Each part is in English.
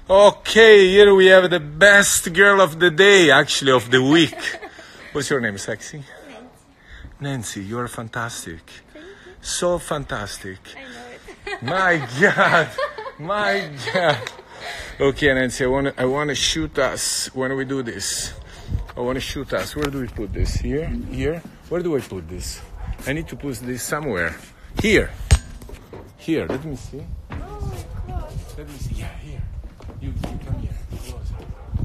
Okay, here we have the best girl of the day, actually of the week. What's your name, sexy? Nancy, you're fantastic. So fantastic. I know it. My God, my God. Okay, Nancy, I want to shoot us when we do this. I want to shoot us. Where do we put this? Here? Here? Where do I put this? I need to put this somewhere. Here. Here. Let me see. Oh, close. Let me see. Yeah, here. You come here. Closer.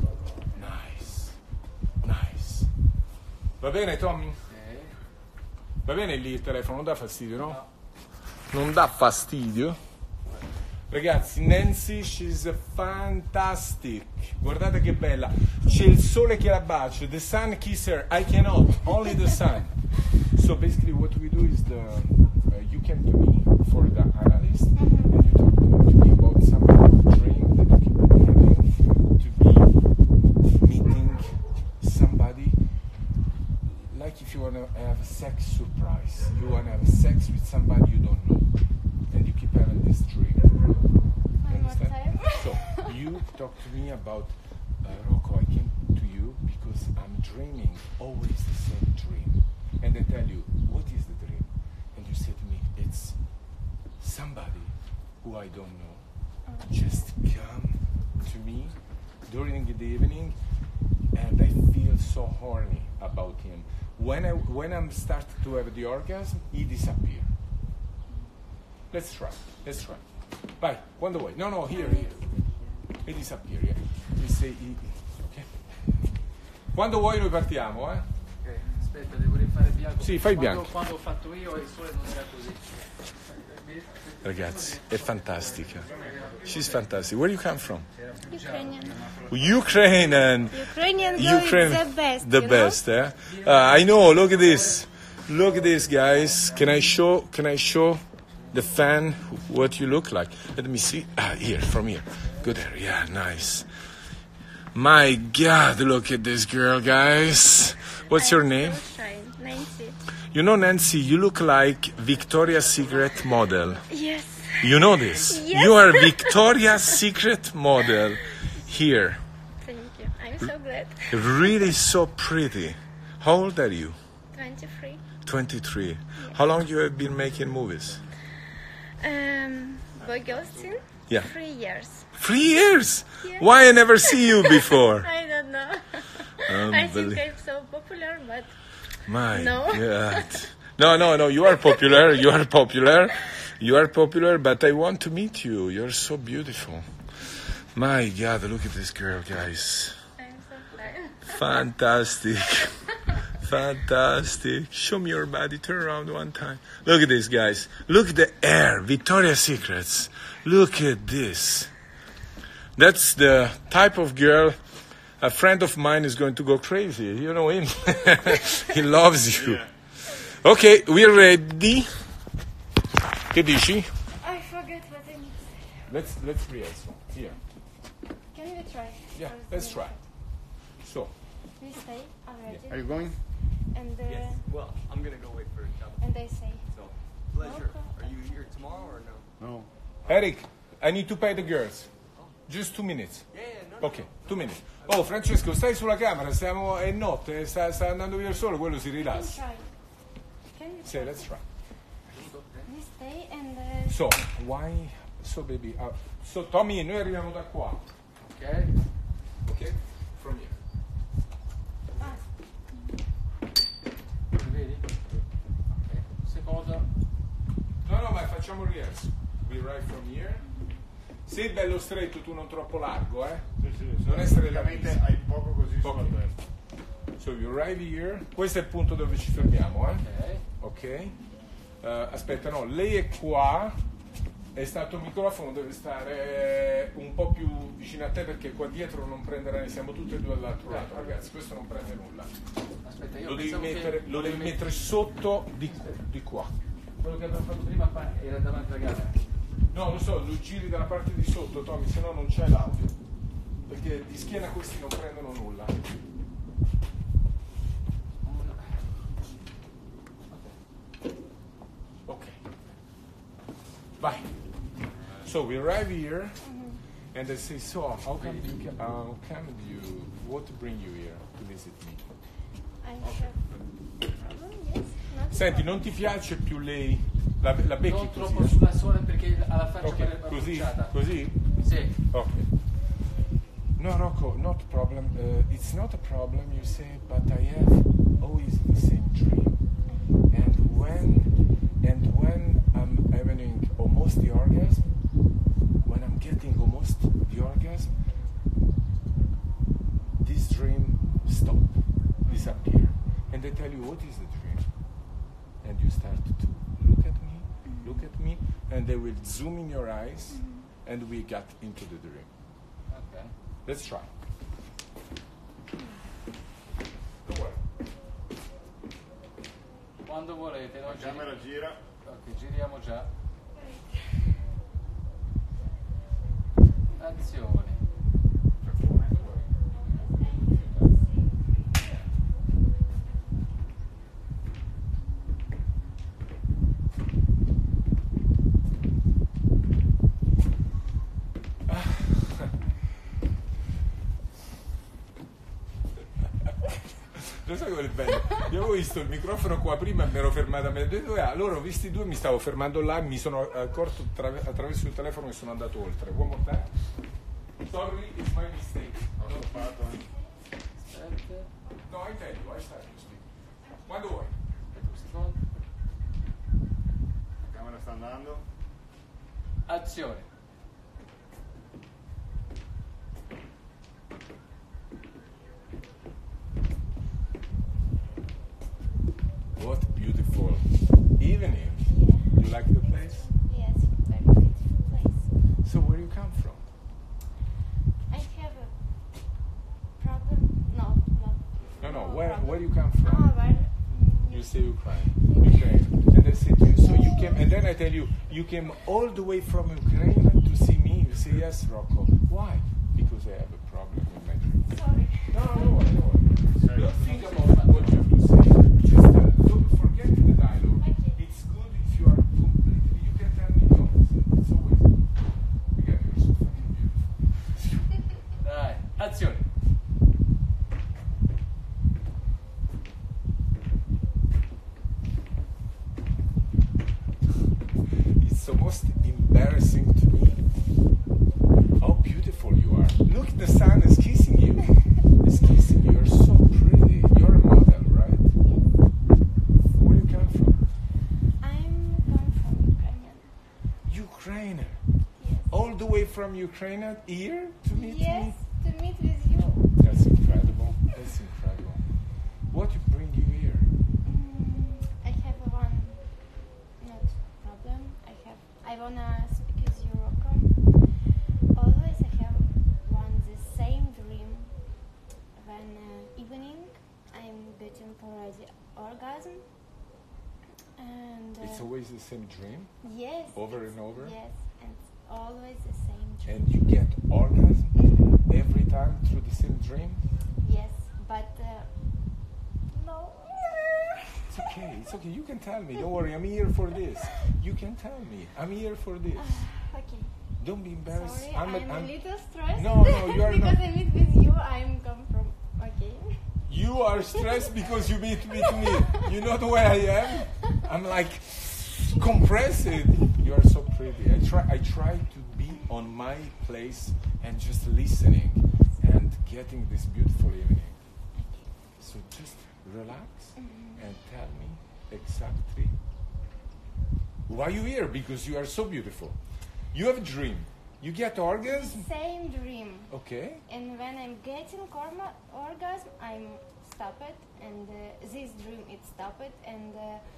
Nice. Nice. Va bene, Tommy? Va bene lì il telefono? Non dà fastidio, no? Non dà fastidio? Ragazzi, Nancy, she's fantastic. Guardate che bella. C'è il sole che la bacia. The sun kiss her. I cannot. Only the sun. So basically what we do is you came to me for the analyst and you talked to me about some dream that you keep having to be meeting somebody. Like if you want to have a sex surprise. You want to have sex with somebody you don't know. And you keep having this dream. Understand? So you talk to me about Rocco. I came to you because I'm dreaming always the same dream, and I tell you what is the dream, and you say to me it's somebody who I don't know just come to me during the evening, and I feel so horny about him. When I'm starting to have the orgasm, he disappears. Let's try. Vai, quando vuoi. No, here. E disappear, yeah. We say, ok. Quando vuoi noi partiamo, eh? Ok, aspetta, devo rifare bianco. Sì, fai bianco. Quando ho fatto io il sole non era così. Ragazzi, è fantastica. She's fantastic. Where you come from? Ukrainian. Ukrainian. Ukrainian girl is the best. The best, eh? I know, look at this. Look at this, guys. Can I show the fan what you look like? Let me see. Here, from here. Go there. Yeah, nice. My God, look at this girl, guys. What's your name? So shy. Nancy. You know, Nancy, you look like Victoria's Secret model. Yes. You know this? Yes. You are Victoria's Secret model. Here. Thank you. I'm so glad. Really so pretty. How old are you? 23. 23. How long you have been making movies? Boy girl scene? Yeah. 3 years. 3 years? Yeah. Why I never see you before? I don't know. I think Unbelievable. I'm so popular, but My No. God. No, you are popular. You are popular. You are popular, but I want to meet you. You're so beautiful. My God, look at this girl, guys. I'm so fine. Fantastic. Fantastic. Show me your body. Turn around one time. Look at this, guys. Look at the hair. Victoria's Secrets. Look at this. That's the type of girl a friend of mine is going to go crazy. You know him. He loves you. Ok, we're ready. Che dici? I forget what I need to say. Let's rehearsal. Here. Can we try? Yeah, First, let's try. So, We say already. Are you going? And Yes. Well, I'm gonna go wait for a couple. and they say. So, pleasure. Are you here tomorrow or no? No. Eric, I need to pay the girls. Just 2 minutes. Yeah, no. Ok, 2 minutes. Oh, Francesco, stai sulla camera, è notte, sta andando via il sole, quello si Can rilassa. try. Can we Say, let's try. We stay and So, why? So, baby, so Tommy, noi arriviamo da qua. Ok. Ok? From here. Mi vedi? Ok. Seconda. No, ma facciamo il rehearsal. We ride from here. Sei bello stretto, tu non troppo largo, eh? Non essere larghissimo. hai poco così Ok. sulla testa. So you arrive here. Questo è il punto dove ci fermiamo, eh? Ok. Ok. Aspetta, no, lei è qua. E stato il microfono deve stare un po' più vicino a te perché qua dietro non prenderà, siamo tutti e due dall'altro lato, ragazzi, questo non prende nulla. Aspetta, io Lo devi pensavo mettere, che lo devi mettere sotto di qua. quello che abbiamo fatto prima era davanti alla camera. No, lo so, lo giri dalla parte di sotto, Tommy, se no non c'è l'audio. Perché di schiena questi non prendono nulla. Ok. Vai. So we arrive here. And they say, so how come you, what bring you here to visit me? I have problem, yes. Not Senti, problem. non ti piace più lei? La becchi Non così? troppo sulla sola perché ha la faccia Ok, così? bruciata. Così? Sì. Ok. No, Rocco, not problem. It's not a problem, you say, but I have always the same dream. And when I'm having almost the orgasm, when I'm getting almost the orgasm, this dream stop, disappear. And they tell you, what is the dream? And you start to look at me, and they will zoom in your eyes, and we get into the dream. Ok. Let's try. Don't worry. Quando volete, no? La camera gira. Ok, giriamo già. Azione. Lo sai qual è bello? Io avevo visto il microfono qua prima e mi ero fermato a me. Allora ho visti due, mi stavo fermando là e mi sono accorto attraverso il telefono che sono andato oltre. One more time. Sorry, it's my mistake. Ho fatto. Aspetta. No, I tell you, I start to speak. Quando vuoi. Aspetta un secondo. La camera sta andando. Azione. What beautiful evening. Yeah. You like the place? Yes, very beautiful place. So where you come from? I have a problem. No. No, No where problem. you come from? Ah, well, You say Ukraine. And I say to you, so you came, and then I tell you, you came all the way from Ukraine to see me. You say, yes, Rocco. Why? Because I have a problem with my dream. sorry. No. Sei- Don't think about what you have to say. Just don't forget the dialogue. Okay. It's good if you are completely, you can tell me no. It's always good. Again, you're so fucking beautiful. Dai, azione. It's the most embarrassing to me how beautiful you are. Look, the sun is kissing you. It's kissing you. You're so pretty. You're a model, right? Yes. Where you come from? I'm come from Ukraine. Ukraine. Yes. All the way from Ukraine here to meet Yes, me? to meet with you. That's incredible. That's incredible. What bring you here? I have one not problem. I wanna speak with you, Rocco. Always I have one the same dream. When evening I'm getting already orgasm. And It's always the same dream, yes. over and over? Yes, and always the same dream. And you get orgasm Mhm. every time through the same dream? Yes, but no. It's okay, it's okay. You can tell me. Don't worry, I'm here for this. You can tell me. I'm here for this. Okay. Don't be embarrassed. Sorry, I'm a little stressed. No, you are because not. I meet with you. I'm come from. Okay. You are stressed because you meet with me. You know the way I am? I'm like compressed. You are so pretty. I try to be on my place and just listening and getting this beautiful evening. So just relax and tell me exactly why you here, because you are so beautiful. You have a dream. You get orgasm. Same dream. Okay. And when I'm getting orgasm, I'm stop it, and this dream it stop it, and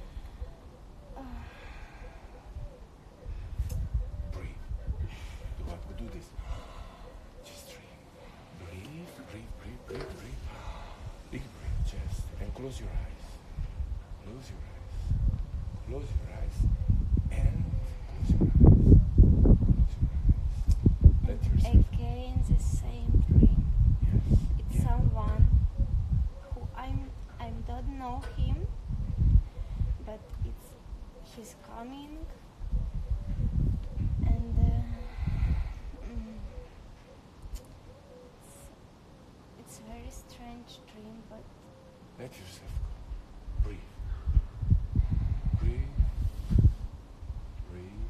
Breathe. Do this. Just dream. Breathe. Big breath, chest. And close your eyes. Close your eyes. Close your eyes. And close your eyes. Close your eyes. Let yourself. again the same dream. Yes. It's Yeah. someone who I don't know him, but he's coming, and very strange dream, but Let yourself go. Breathe. Breathe. Breathe.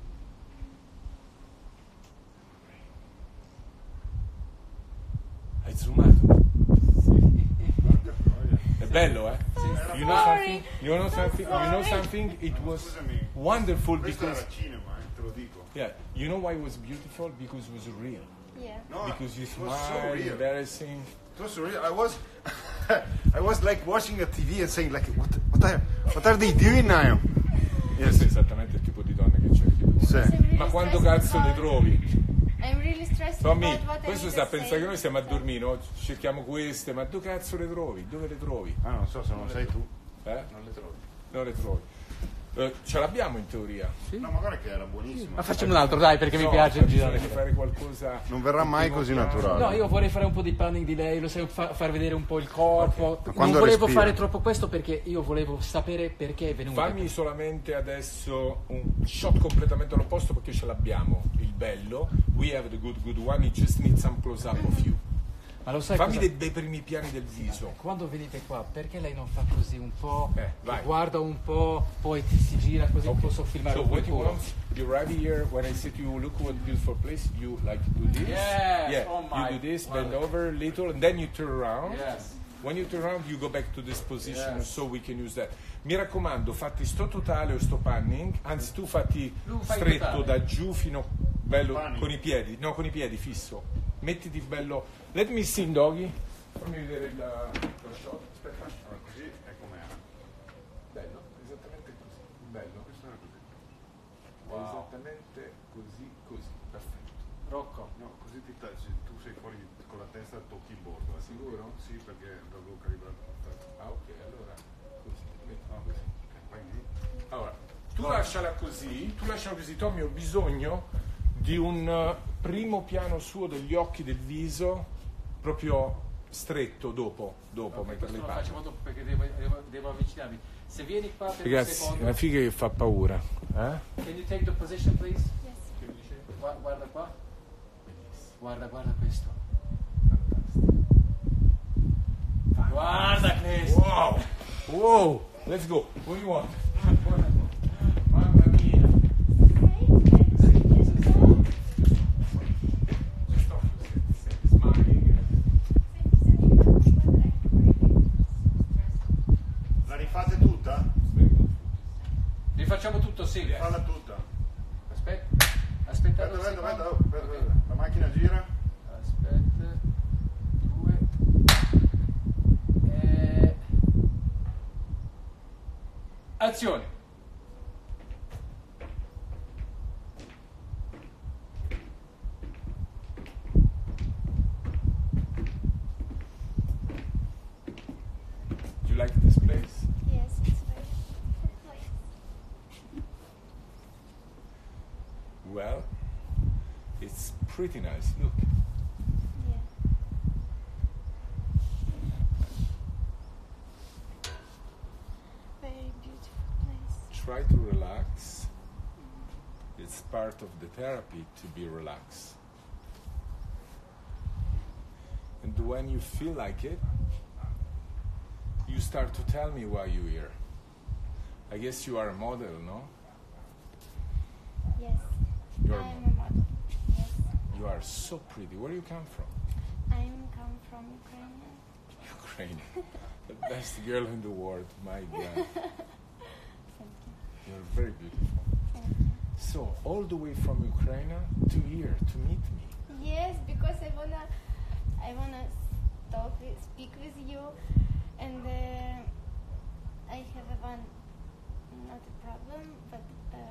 Breathe. Hai zoomato? Porca troia. È bello, eh? You know sorry. something? You know something? You know something? It was Scusami. wonderful Questo because era cinema, te lo dico. yeah. You know why it was beautiful? Because it was real. yeah. No, Because you it was so smile, real. embarrassing. It was so real. I was like watching a TV and saying like, what are they doing now? Questo è esattamente il tipo di donne che cerchi tu. Sì. I'm really Ma quando stressed cazzo le about- trovi? I'm really stressed Tommy, about what questo I sta a need to pensare che noi say. stiamo a dormire, no? Cerchiamo queste, ma dove cazzo le trovi? Dove le trovi? Ah, non so se non sei tu. Eh? Non le trovi. Non le trovi. Ce l'abbiamo in teoria. No, ma guarda che era buonissimo. Ma facciamo un altro, dai, perché mi No, piace bisogna girare. fare qualcosa. Non verrà mai primo così piano. naturale. No, io vorrei fare un po' di panning di lei, lo sai, far vedere un po' il corpo. Non quando volevo respira? fare troppo questo perché io volevo sapere perché è venuta. Fammi solamente adesso un shot completamente all'opposto perché ce l'abbiamo, il bello. We have the good one, it just needs some close up of you. Ma lo sai Fammi cosa? dei primi piani del viso. Quando venite qua, perché lei non fa così un po'? Vai. Guarda un po', poi si gira così posso filmare So un po' what il you culo. want, you arrive here, when I say to you, look what beautiful place, you like to do this. Yes, Yeah, oh my you do this, God. bend over a little, and then you turn around. Yes. When you turn around, you go back to this position, Yes. so we can use that. Mi raccomando, fatti sto totale o sto panning, anzi tu fatti Tu fai stretto totale. da giù fino bello Panning. con i piedi, no con i piedi fisso. Mettiti bello. Let me see doggy. Fammi vedere lo shot. Aspetta. Allora, così è com'era. Bello, esattamente così. Bello. Questo era così. Esattamente così. Perfetto. Rocco. No, così tu sei fuori con la testa, tocchi il bordo. Sicuro? Sì, perché l'avevo calibrato. Ah ok, allora così. Mettila No, così. vai lì. Allora, tu lasciala così, Tommy, ho bisogno di un primo piano suo degli occhi, del viso, proprio stretto dopo mentre Questo le lo parli. facciamo dopo perché devo avvicinarmi. Se vieni qua per un Ragazzi, è secondo. una figa che fa paura. Can you take the position please? Yes. Guarda qua. Guarda questo. Guarda questo. Wow, let's go. What do you want? Mamma mia. Stop smiling. La rifate tutta? Rifacciamo tutto, Silvia. Falla tutta. Aspetta. Aspetta un Aspetta, secondo. aspetta. La macchina gira. Aspetta. 2. Azione. Do you like this place? Yes, it's very beautiful place. Well, it's pretty nice. Look. Yeah. Very beautiful place. Try to relax. It's part of the therapy to be relaxed. And when you feel like it, you start to tell me why you're here. I guess you are a model, no? Yes. You're a I'm model. a model. Yes. You are so pretty. Where do you come from? I'm come from Ukraine. Ukraine. The best girl in the world, my God. Thank you. You're very beautiful. So, all the way from Ukraine to here to meet me. Yes, because I wanna speak with you, and I have not a problem, but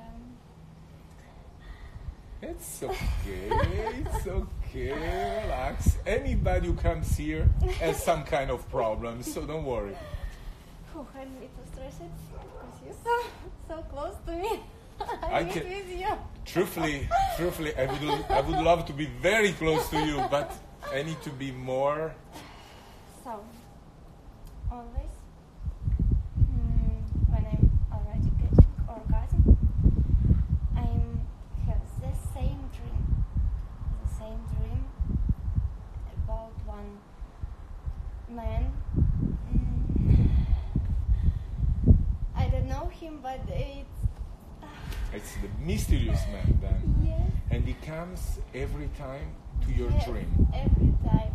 It's okay, it's okay, relax. Anybody who comes here has some kind of problem, so don't worry. I'm a little stressed because you're so close to me. I I meet can- with you. Truthfully, I would love to be very close to you, but I need to be more. So, always, when I'm already getting orgasm, I have the same dream about my It's the mysterious man then. Yes. And he comes every time to your Yes, dream. every time.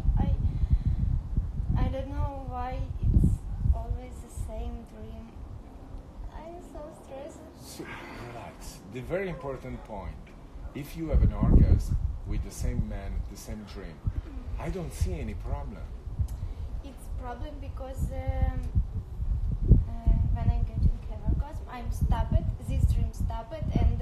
I don't know why it's always the same dream. I'm so stressed. So, relax. The very important point, if you have an orgasm with the same man, the same dream, I don't see any problem. It's problem because when I'm getting an orgasm, I'm stopped. This dream stopped, and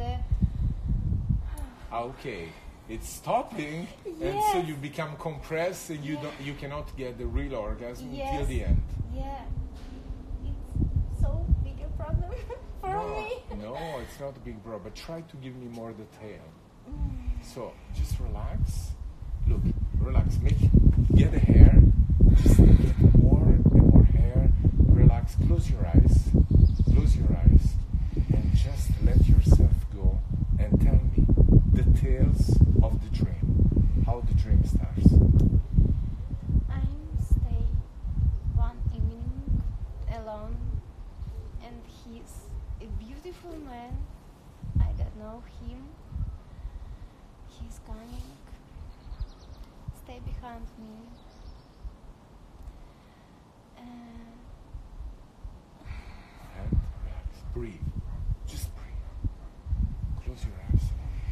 Okay, it's stopping, and so Yes. you become compressed, and you Yeah. don't, you cannot get the real orgasm Yes. till the end. yeah, it's so big a problem for me. No, it's not a big problem. But try to give me more detail. So just relax. Look, relax. Get the hair. Just get more and more hair. Relax. Close your eyes. Close your eyes, and just let yourself go. And tell me details of the dream. How the dream starts. I'm stay one evening alone, and he's a beautiful man. I don't know him. He's coming, stay behind me. And relax. Breathe. Just breathe. Close your eyes.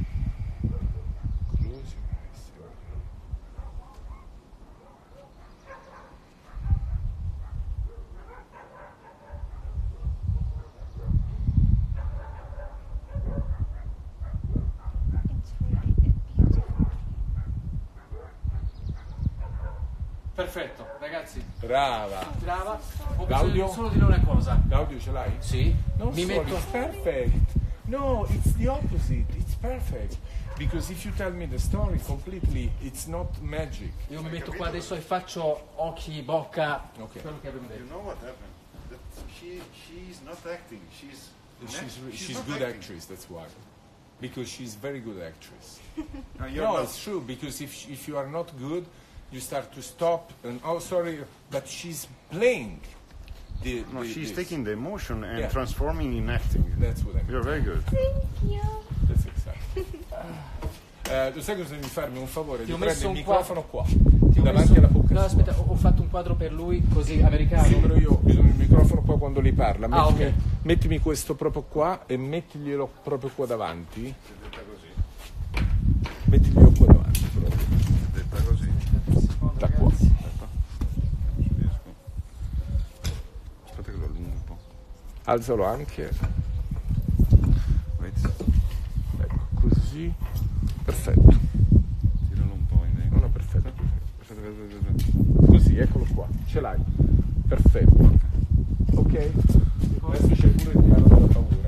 Close your eyes. It's really a beautiful. Perfetto, ragazzi. Brava. Brava. Ho Claudio? bisogno solo di dire una cosa. Claudio, ce l'hai? Sì. No, Mi sorry, metto. it's perfect. No, it's the opposite. It's perfect. Because if you tell me the story completely, it's not magic. Io mi metto qua adesso e faccio occhi, bocca. Ok. Quello che avevo You detto. know what happened? That she's not acting. She's She's not good acting. actress, that's why. Because she's very good actress. No, you're No, not. it's true. Because if you are not good, you start to stop. And oh, sorry, but she's playing. No, she's this. taking the emotion and Yeah. transforming in acting. That's what I mean. You're very good. Thank you. That's exactly. Tu sai cosa devi farmi un favore? Ti Di ho prendere messo il un microfono qua, Ti ho davanti messo- alla bocca No, sua. aspetta, ho fatto un quadro per lui così americano. Sì, però io ho bisogno del microfono qua quando li parla. Ah, Mettimi, ok. mettimi questo proprio qua e mettiglielo proprio qua davanti. Detta così. Mettiglielo qua davanti proprio. Detta così. Da qua. Aspetta. Non ci riesco. Aspetta che lo allungo un po'. Alzalo anche. Vedi? Ecco, così. Perfetto. Tiralo un po' in dentro. No, no, perfetto. Aspetta, aspetta, aspetta. Così, eccolo qua. Ce l'hai. Perfetto. Ok? Adesso c'è pure il piano della paura,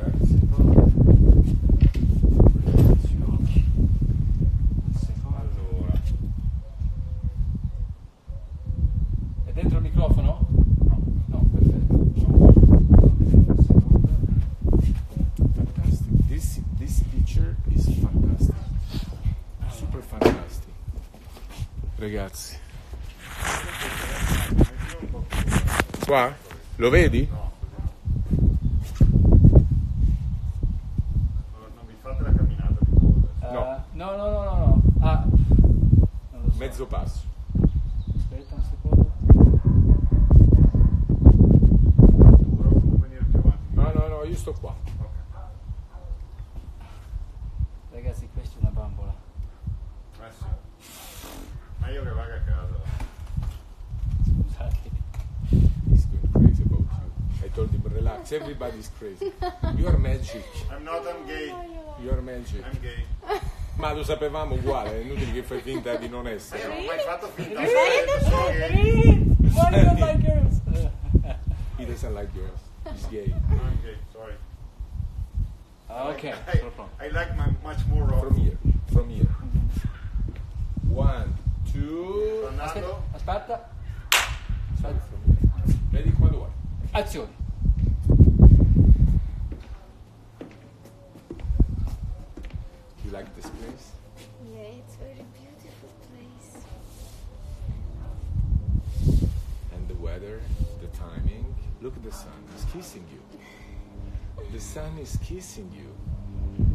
Allora. È dentro il microfono? No, perfetto. Fantastic. This picture is fantastic. Super fantastic. Ragazzi. Qua? Lo vedi? Non vi fate la camminata di nuovo adesso. No. Ah, non lo so. Mezzo passo. Aspetta un secondo. Duro, non venire più avanti. No, io sto qua. Ragazzi, questa è una bambola. Sì. Meglio che vada a casa. Scusate. He's going crazy about you. I told him, relax, everybody's crazy. You are magic. I'm gay. You are magic. I'm gay. Ma lo sapevamo uguale, è inutile che fai finta di non essere. Non ho mai fatto finta. Why do you like girls? He doesn't like girls. He's gay. I'm gay, sorry. Ok, I, sono pronto. I like much more rock. From here. From here. 1, 2. Tornado. Aspetta. From here. Vedi quando vuoi. Azione. You like this place? Yeah, it's very beautiful place. And the weather, the timing. Look at the sun. It's kissing you. The sun is kissing you.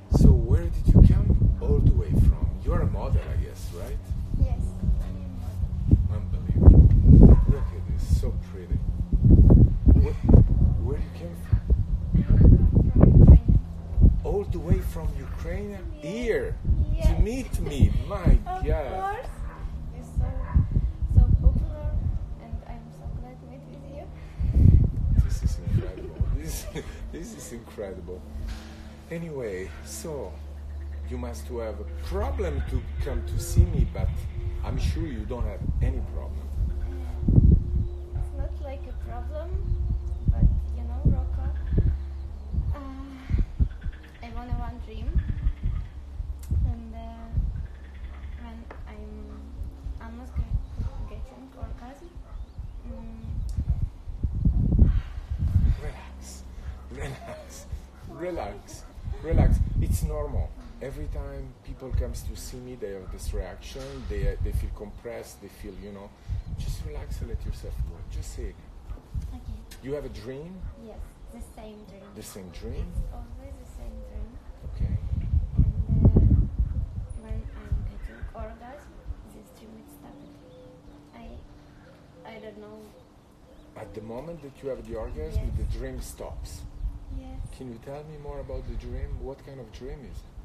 So where did you come all the way from? You're a model, I guess, right? Yes, I am model. Unbelievable. Look at this, so pretty. Where you came from? I come from Ukraine. All the way from Ukraine here Yes. to meet me. My Of God. course, it's so popular, and I'm so glad to meet with you. This is incredible. This is incredible. Anyway, so you must have a problem to come to see me, but I'm sure you don't have any problem. It's not like a problem, but you know, Rocco, I want one dream, and when I'm almost getting orgasm, Relax. It's normal. Every time people comes to see me, they have this reaction. They feel compressed. They feel, just relax and let yourself go. Just say it. okay, You have a dream, yes, the same dream. the same dream. It's always the same dream. Okay. And when I'm getting orgasm, this dream is stopped. I don't know. At the moment that you have the orgasm, Yes. the dream stops. Yes. Can you tell me more about the dream? What kind of dream is it?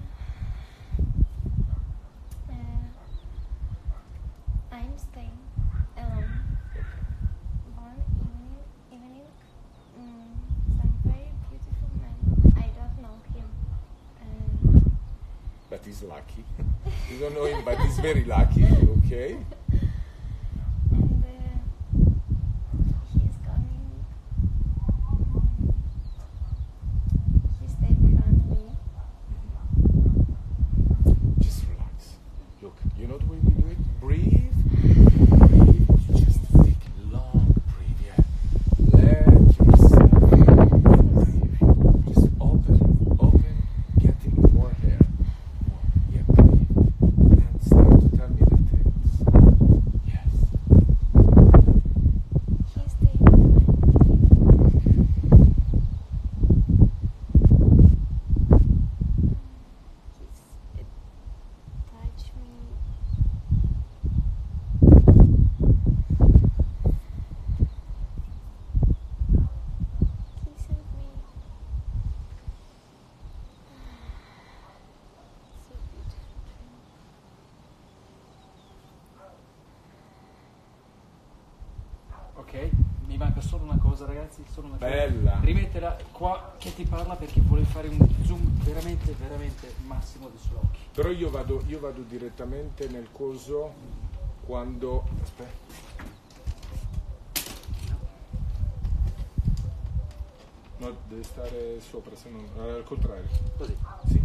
I'm staying alone. One evening, some very beautiful man. I don't know him. But he's lucky. You don't know him, but he's very lucky. Okay. And he's coming. He stayed behind me. Just relax. Look, you know the way we do it? Breathe. Breathe. Just take a long breathe. Yeah. Let yourself breathe. Just open, getting more air. Yeah, breathe. And start to tell me the things. Yes. He stayed behind me. It touched me. Kissing me. So beautiful. Ok, mi manca solo una cosa, ragazzi, solo una cosa. Bella. Rimettila qua che ti parla perché vuole fare un zoom veramente massimo dei suoi occhi. Però io vado direttamente nel coso quando... Aspetta. No, deve stare sopra, se non... al contrario. Così. Sì.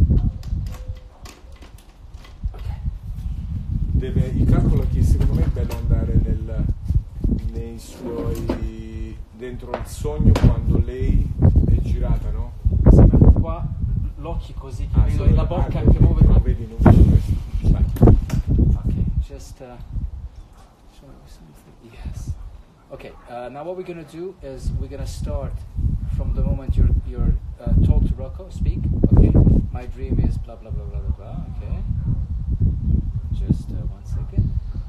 Calcola che secondo me è bello andare nei suoi... dentro il sogno quando lei è girata, no? Sì, ma qua l'occhio così che vedo e la bocca che muove. Non vedi questo. Vai. Ok, just show me something. Yes. Okay. Now what we're gonna do is we're gonna start from the moment you're told to Rocco. Speak. Okay. My dream is blah blah blah blah blah blah. Okay. Just 1 second.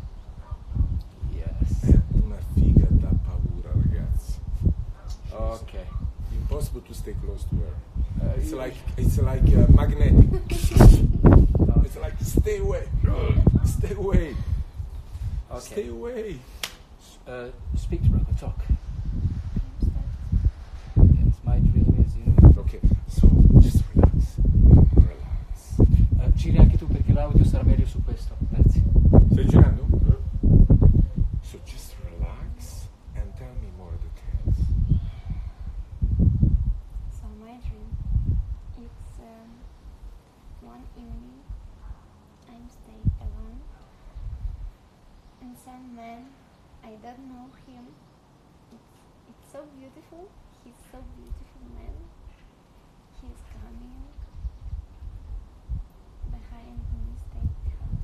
Yes. È una figa da paura, ragazzi. Okay. Impossible to stay close to her. It's you- like magnetic. It's like stay away. Stay away. Okay. Stay away. Speak to Rocco. Talk. Yes. My dream is you. Okay, so just relax. Relax. Giri anche tu perché l'audio sarà meglio su questo. Grazie. Stai girando? So just relax and tell me more details. So my dream, it's one evening, I'm staying alone, and some man, I don't know him. It's so beautiful. He's so beautiful man. He's coming behind me, stay behind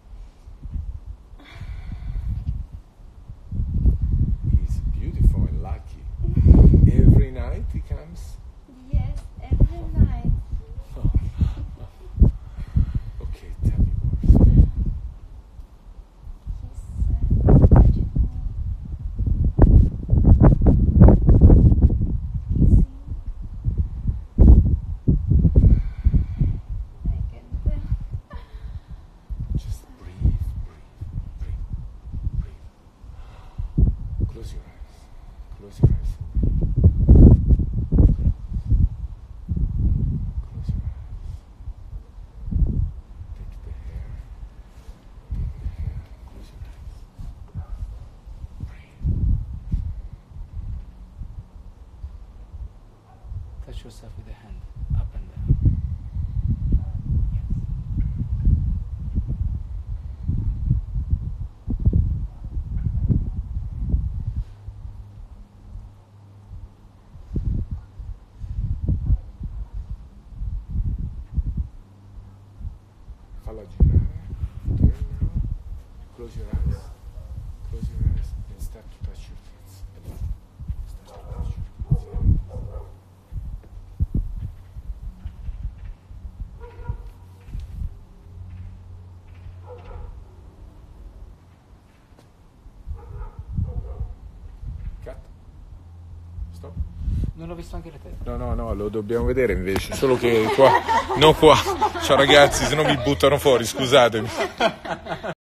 me. He's beautiful and lucky. Every night he comes. Yes, every night. touch yourself with the hand, up and down. Falla girare. Turn now. Close your eyes. Close your eyes and start to touch your tits. Start to touch your tits. Cut. Stop. Non ho visto anche le tette. No, lo dobbiamo vedere invece, solo che qua, no qua. Ciao ragazzi, se no mi buttano fuori, scusatemi.